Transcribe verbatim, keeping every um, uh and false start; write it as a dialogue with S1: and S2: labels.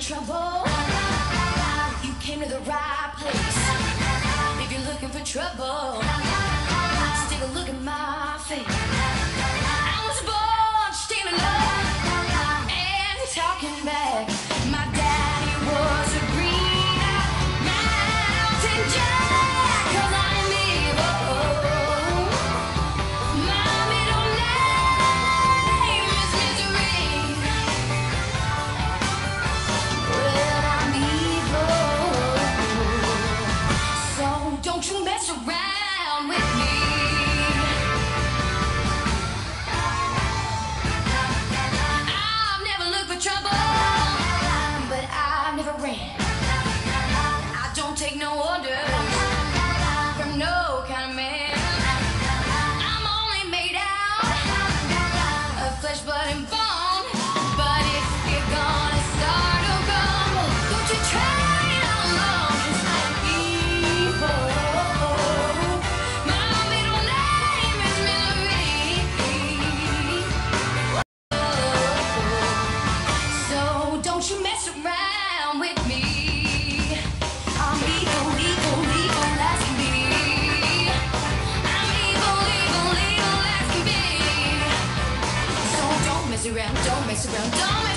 S1: trouble, you came to the right place. If you're looking for trouble, just take a look at my face. I was born stealing love and talking back. My daddy was a green mountain jack, 'cause I'm evil. My middle name is Misery. Well, I'm evil, so don't you mess around with me. I've never looked for trouble, but I've never ran. I don't take no orders from no kind of man. I'm only made out of flesh, blood, and bone. But if you're gonna start a rumble, don't you try it alone, 'cause I'm evil. My middle name is Misery. So don't you mess around with me. I'm evil, evil, evil as can be. I'm evil, evil, evil as can be. So don't mess around, don't mess around, don't mess